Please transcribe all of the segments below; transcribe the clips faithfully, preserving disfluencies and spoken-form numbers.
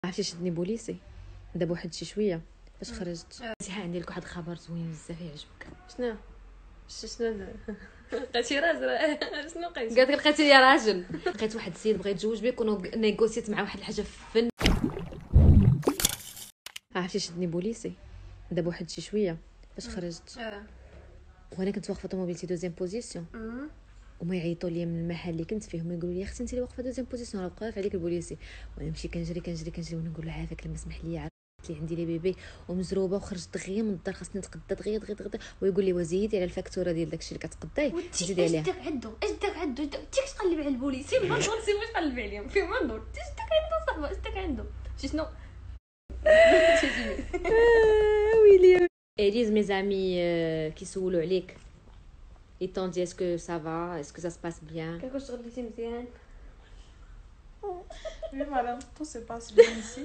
عرفتي شدني بوليسي دابا واحد شي شويه فاش خرجت ها عندي لك واحد الخبر زوين بزاف يعجبك. شنو شنو لقيتي راجل؟ شنو لقيتي؟ قالت لك لقيتي لي راجل. لقيت واحد السيد بغى يتزوج بك ونيغوسيت مع واحد الحاجه في الفن. عرفتي شدني بوليسي دابا واحد شي شويه فاش خرجت وانا كنت واقفه طوموبيلتي دوزيام بوزيسيون وما يعيطوا لي من المحل اللي كنت فيه، هما يقولوا لي اختي انت اللي واقفه دوزيام بوزيسيون راه وقف عليك البوليسي. وانا نمشي كنجري كنجري كنجري وانا نقول له عافاك لما سمح لي عرفت لي عندي لي بيبي ومزروبه وخرجت دغيا من الدار خاصني نتقدى دغيا دغيا دغيا. ويقول لي وزيدي على الفاكتوره ديال داكشي اللي كتقداي زيدي عليها. اش داك عنده اش داك عنده انت كتقلب على البوليسي ما ندور سي واش قلب عليهم في ما ندور اش داك عنده صاحبه اش داك عنده شي شنو ويلي Elise, mes amis euh, qui sont عليك ils t'ont dit est-ce que ça va, est-ce que ça se passe bien. كيفاش شغلتي مزيان؟ Oui madame, tout se passe bien ici.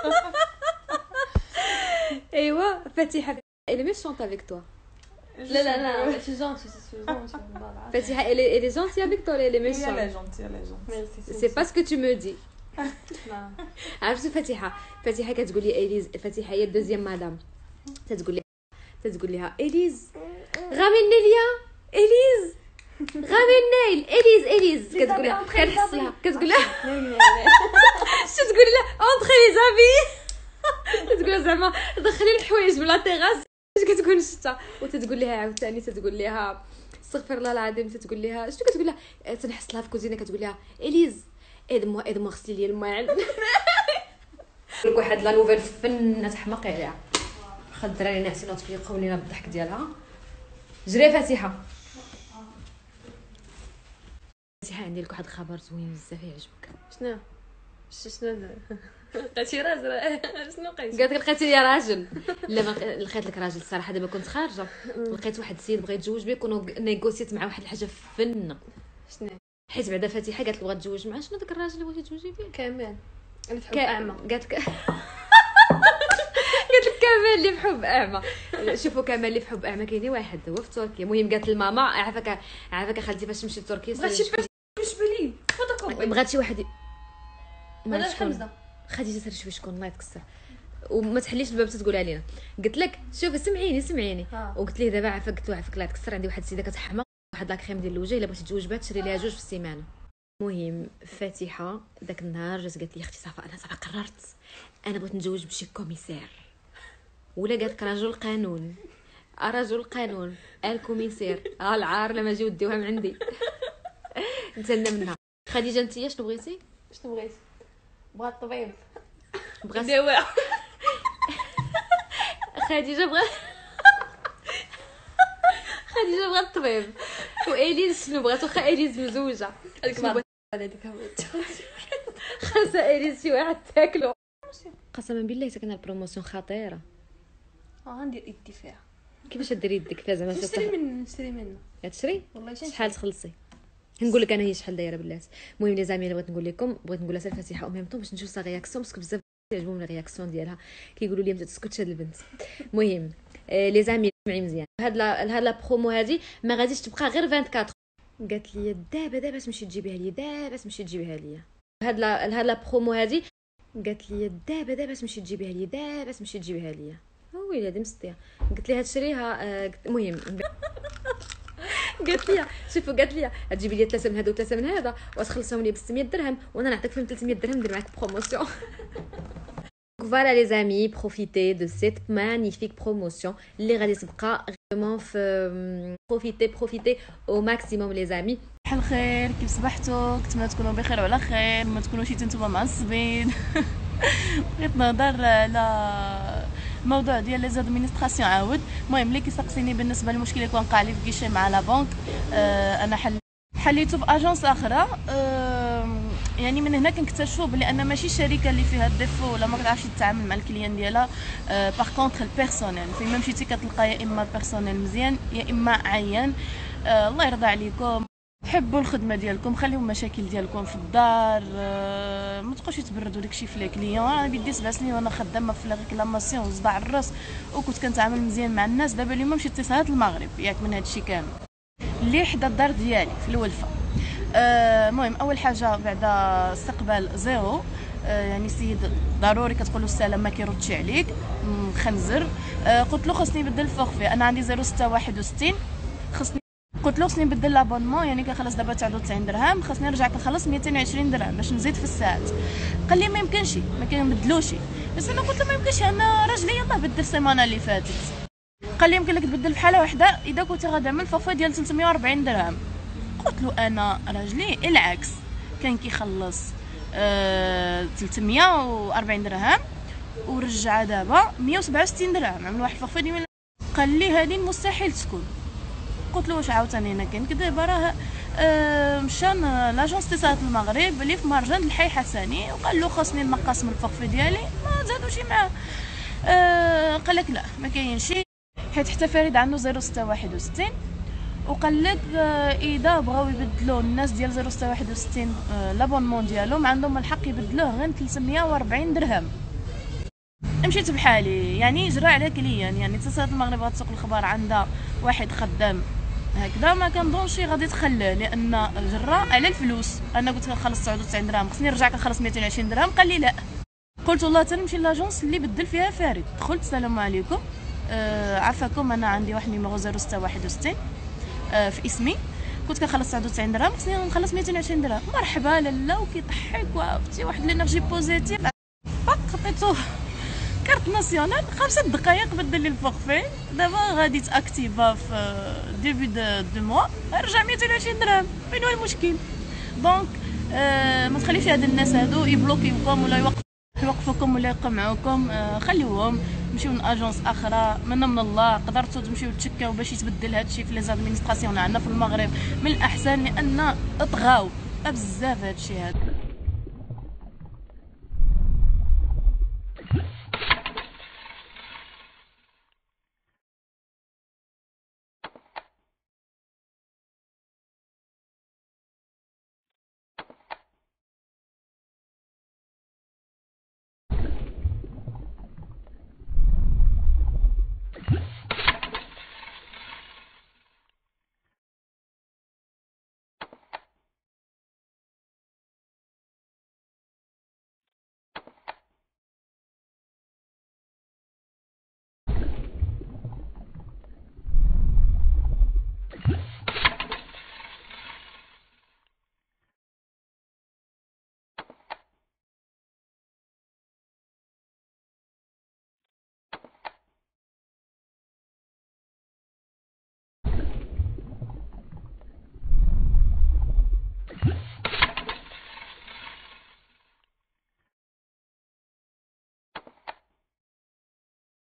ايوا فاتحه elle est méchante avec toi. لا لا لا je suis gentille, je suis gentille. فاتحه elle est, elle est gentille avec toi, elle est Oui, méchante. elle est gentille, elle est gentille. Merci. c'est pas ce que tu me dis. عرفتي فاتحه فاتحه كتقول لي اليز، فاتحه هي الدوزيام مدام تتقول لي تتقول لها اليز غامي النيليا اليز غامي النيل اليز اليز كتقول لها كنحس لها كتقول لها شتو تقول لها اونطري لي زافي تقول لها زعما دخلي الحوايج بلا تيغاس اش كتكون الشتا. وتتقول لها عاوتاني تتقول لها استغفر الله العظيم تتقول لها شنو كتقول لها تنحس لها في كوزينه كتقول لها اليز ادمو ادمو غسلي لي الماء لك واحد لا نوفيل فنه تحماقي عليها. واخا الدراري ناعسين وتفيقوا لينا بالضحك ديالها. جري فاتحه فاتحه عندي لك واحد الخبر زوين بزاف يعجبك. شنو شنو لقيتي راجل؟ شنو لقيتي؟ قالت لك لقيتي لي راجل. لا ما لقيت لك راجل الصراحه دابا كنت خارجه لقيت واحد السيد بغى يتزوج بك ونيغوسيت مع واحد الحاجه في الفن. شنو حيت بعدا فاتحه قالت له بغات تتزوج معاه. شنو داك الراجل اللي بغيتي تتزوجي فيه؟ كمان انا في حب اعمى. قالت لك قالت لك كمال اللي في حب اعمى. شوفوا كمال اللي في حب اعمى كاين واحد هو في تركيا. المهم قالت لماما عافاك عافاك خالتي فاش تمشي لتركيا بغات شي باش بلي فوتوكوبي بغات شي واحد هذا حمزه خديجه سير شوفي شكون الله يتكسر وما تحليش الباب تقول علينا. قلت لك شوفي سمعيني سمعيني وقلت ليه دابا عافاك قلت له عافاك الله يتكسر عندي واحد السيده كتحمق واحد لاكريم ديال الوجه الا بغيتي تزوج بها تشري ليها جوج في السيمانه. المهم فاتحه داك النهار جات قالت لي اختي صافا انا صافا قررت انا بغيت نتزوج بشي كوميسير. ولا قالت لك رجل قانون رجل القانون الكوميسير ها العار لما جيو ديوها من عندي نتسنى منها. خديجه انت شنو بغيتي؟ شنو بغيتي؟ بغات طبيب بغات دواء. خديجه بغات خديجه بغات طبيب. واليز شنو بغات؟ واخا اليز مزوجه هذيك ما هذيك خاصه اليز شي واحد تاكلو. قسما بالله سكنها البروموسيون خطيره. اه ندير يدي فيها. كيفاش ديري يدك فيها زعما نشري من نشري منه تشري والله شحال تخلصي؟ نقول لك انا هي شحال دايره بالله. المهم لي زامي بغيت نقول لكم بغيت نقول لها سير فاتحه او ميم طون باش نشوف سا رياكسيون باسكو بزاف يعجبهم رياكسيون ديالها كيقولوا لي ما تسكتش هاد البنت. المهم آه لي زامي سمعي مزيان هاد لا هاد لا برومو هادي ما غاديش تبقى غير أربعة وعشرين. قالت لي دابا دابا تمشي تجيبيها لي دابا تمشي تجيبيها لي هاد لا هاد لا برومو هادي. قالت لي دابا دابا تمشي تجيبيها لي دابا تمشي تجيبيها لي. ويلي هادي مسطيه. قلت لها تشريها. المهم قالت لي شوفوا قالت لي تجيبي لي ثلاثه من هذا وثلاثه من هذا وتخلصهم لي ب ستمية درهم وانا نعطيك فيهم ثلاثمية درهم ندير معاك بروموسيون. Voilà les amis, profitez de cette magnifique promotion اللي غادي تبقى vraiment في profitez profitez au maximum les amis. صباح الخير، كيف صبحتوا؟ كنتمنى تكونوا بخير وعلى خير، ما تكونوش نتوما معصبين. بغيت نهضر على الموضوع ديال لي زادمينستراسيون عاود. المهم اللي كيسقسيني بالنسبه للمشكل اللي كنوقع لي في كيشي مع لا بنك، آه انا حل حليته باجونس اخرى. آه يعني من هنا كنكتشفوا بلي ان ماشي الشركه اللي فيها الديفو ولا ما كتعرفش تتعامل مع الكليان ديالها. آه باغ كونطخ البيرسونيل فين ما مشيتي كتلقى يا اما البيرسونيل مزيان يا اما عيان. آه الله يرضى عليكم، حبوا الخدمه ديالكم، خليو المشاكل ديالكم في الدار. أه ما تبقاوش تبردوا داكشي في لي كليون. انا بديت سبع سنين وانا خدامه في ريكلاماسيون وصداع الراس وكنت كنتعامل مزيان مع الناس. دابا اليوم مشيت اتصالات المغرب ياك من هادشي كامل اللي حدا الدار ديالي في الولفه. المهم أه اول حاجه بعدا استقبال زيرو. آه يعني سيد ضروري كتقول له السلام ما كيردش عليك مخنزر. آه قلت له خصني نبدل الفورفي، انا عندي صفر ستة واحد وستين، خصني قلت له خصني نبدل لابونمون يعني كنخلص دابا تسعة وتسعين درهم، خصني نرجع كنخلص مئتين وعشرين درهم باش نزيد في الساعات. قال لي ما يمكنش ما كنبدلوش، بس انا قلت له ما يمكنش، انا راجلي يلاه بدل السيمانه اللي فاتت. قال لي يمكن لك تبدل في حاله واحده اذا كنتي غتعمل فورفي ديال ثلاثمية وأربعين درهم. قلت له انا راجلي العكس كان كيخلص آه ثلاثمية وأربعين درهم ورجع دابا مية وسبعة وستين درهم، عمل واحد الفورفي ديال. قال لي هذه مستحيل تكون. قلت له واش عاوتاني انا كنكذب؟ راه آه مشى لاجونس اتصالات المغرب اللي في مرجان الحي حسني وقال له خاصني نقص من الفورفي ديالي، ما زادوش معاه. آه قال لك لا ما كاينش، حيت حتى فريد عنده صفر ستة واحد وستين، وقال لك آه اذا بغاو يبدلوا الناس ديال صفر ستة واحد وستين آه لابونمون ديالهم عندهم الحق يبدلوه غير ثلاثمية وأربعين درهم. مشيت بحالي يعني جرى على كليان، يعني اتصالات المغرب غتسوق الخبر عندها واحد خدام هكذا ما كنظنش غادي تخلى، لان جرى على الفلوس. انا قلت نخلص تسعة وتسعين درهم خصني نرجع كنخلص مئتين وعشرين درهم. قال لي لا. قلت والله تنمشي لاجونس اللي بدل فيها فريد. دخلت السلام عليكم آه عفاكم انا عندي واحد نيميرو صفر ستة واحد وستين آه في اسمي، كنت كنخلص تسعة وتسعين درهم خصني نخلص مئتين وعشرين درهم. مرحبا لالا وكيضحك وعرفتي واحد الانرجي بوزيتيف. باق خطيتو كارت ناسيونال خمسة دقائق بدل لي الفورفي، دابا غادي تاكتيفا في ديبي دو دو موا رجع مئتين وعشرين درهم. وين هو المشكل؟ دونك آه ما تخليوش هاد الناس هادو يبلوكيوكم ولا يوقف يوقفوكم ولا يقمعوكم. آه خليوهم مشيو من اجونس اخرى، منا من الله قدرتوا تمشيو تشكاو باش يتبدل هادشي في لي زادمينستراسيون عندنا في المغرب من الاحسن، لان طغاو بزاف هادشي هذا.